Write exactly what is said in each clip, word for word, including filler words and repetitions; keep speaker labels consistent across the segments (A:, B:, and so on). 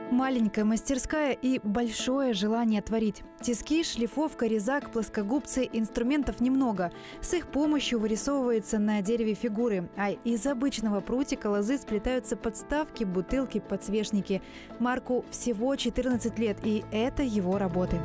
A: Маленькая мастерская и большое желание творить. Тиски, шлифовка, резак, плоскогубцы – инструментов немного. С их помощью вырисовываются на дереве фигуры. А из обычного прутика лозы сплетаются подставки, бутылки, подсвечники. Марку всего четырнадцать лет, и это его работы.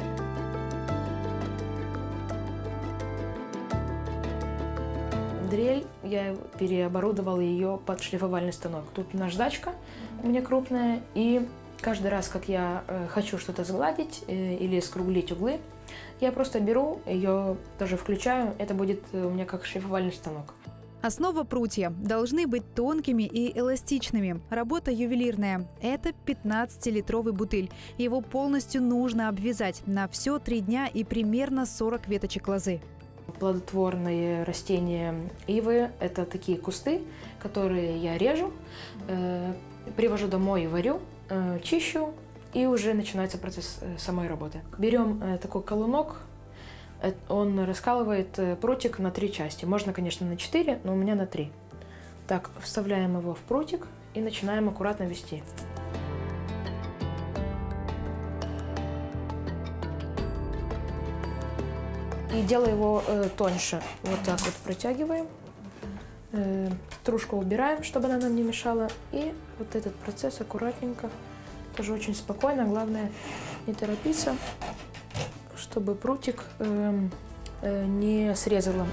B: Дрель, я переоборудовала ее под шлифовальный станок. Тут наждачка у меня крупная, и каждый раз, как я э, хочу что-то сгладить э, или скруглить углы, я просто беру ее, тоже включаю, это будет у меня как шлифовальный станок.
A: Основа прутья должны быть тонкими и эластичными. Работа ювелирная. Это пятнадцатилитровый бутыль. Его полностью нужно обвязать на все три дня и примерно сорок веточек лозы.
B: Плодотворные растения ивы – это такие кусты, которые я режу, э, привожу домой и варю, э, чищу, и уже начинается процесс э, самой работы. Берем э, такой колунок, э, он раскалывает э, прутик на три части. Можно, конечно, на четыре, но у меня на три. Так, вставляем его в прутик и начинаем аккуратно вести. И делаю его э, тоньше. Вот так вот протягиваем. Э, стружку убираем, чтобы она нам не мешала. И вот этот процесс аккуратненько, тоже очень спокойно. Главное не торопиться, чтобы прутик э, э, не срезало.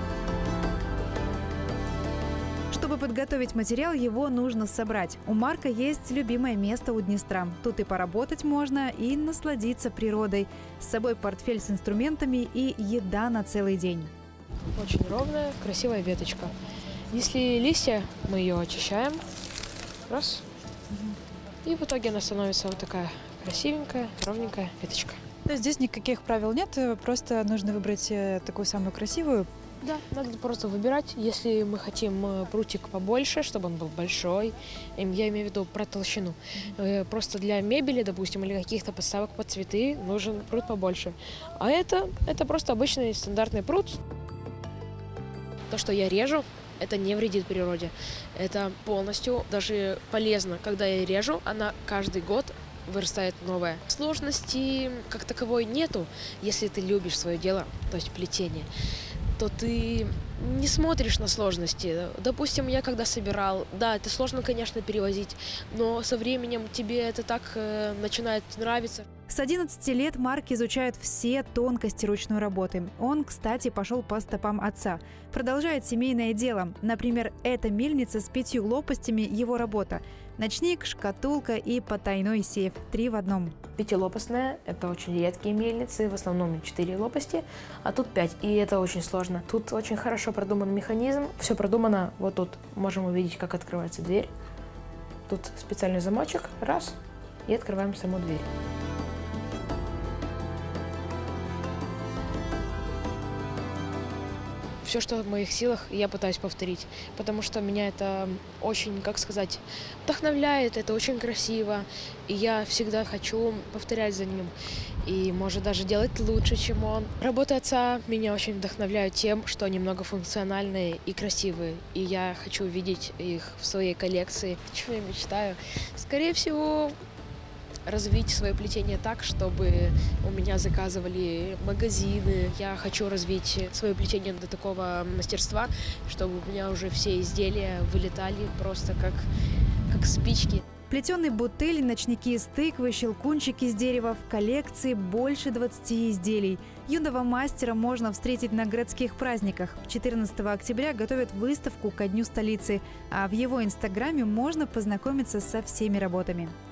A: Чтобы подготовить материал, его нужно собрать. У Марка есть любимое место у Днестра. Тут и поработать можно, и насладиться природой. С собой портфель с инструментами и еда на целый день.
B: Очень ровная, красивая веточка. Если листья, мы ее очищаем. Раз. И в итоге она становится вот такая красивенькая, ровненькая веточка.
C: То есть здесь никаких правил нет, просто нужно выбрать такую самую красивую.
B: Да, надо просто выбирать, если мы хотим прутик побольше, чтобы он был большой, я имею в виду про толщину. Mm-hmm. Просто для мебели, допустим, или каких-то подставок под цветы нужен прут побольше. А это, это просто обычный стандартный прут. То, что я режу, это не вредит природе. Это полностью даже полезно. Когда я режу, она каждый год вырастает новая. Сложности как таковой нету, если ты любишь свое дело, то есть плетение, то ты не смотришь на сложности. Допустим, я когда собирал, да, это сложно, конечно, перевозить, но со временем тебе это так э, начинает нравиться.
A: С одиннадцати лет Марк изучает все тонкости ручной работы. Он, кстати, пошел по стопам отца. Продолжает семейное дело. Например, эта мельница с пятью лопастями – его работа. Ночник, шкатулка и потайной сейф. Три в одном.
B: Пятилопастная – это очень редкие мельницы, в основном четыре лопасти, а тут пять, и это очень сложно. Тут очень хорошо продуман механизм, все продумано. Вот тут можем увидеть, как открывается дверь. Тут специальный замочек, раз, и открываем саму дверь. Все, что в моих силах, я пытаюсь повторить, потому что меня это очень, как сказать, вдохновляет, это очень красиво, и я всегда хочу повторять за ним, и, может, даже делать лучше, чем он. Работа отца меня очень вдохновляет тем, что они многофункциональные и красивые, и я хочу видеть их в своей коллекции. Чего я мечтаю? Скорее всего, развить свое плетение так, чтобы у меня заказывали магазины. Я хочу развить свое плетение до такого мастерства, чтобы у меня уже все изделия вылетали просто как, как спички.
A: Плетеный бутыль, ночники из тыквы, щелкунчики из дерева. В коллекции больше двадцати изделий. Юного мастера можно встретить на городских праздниках. четырнадцатого октября готовят выставку ко Дню столицы, а в его инстаграме можно познакомиться со всеми работами.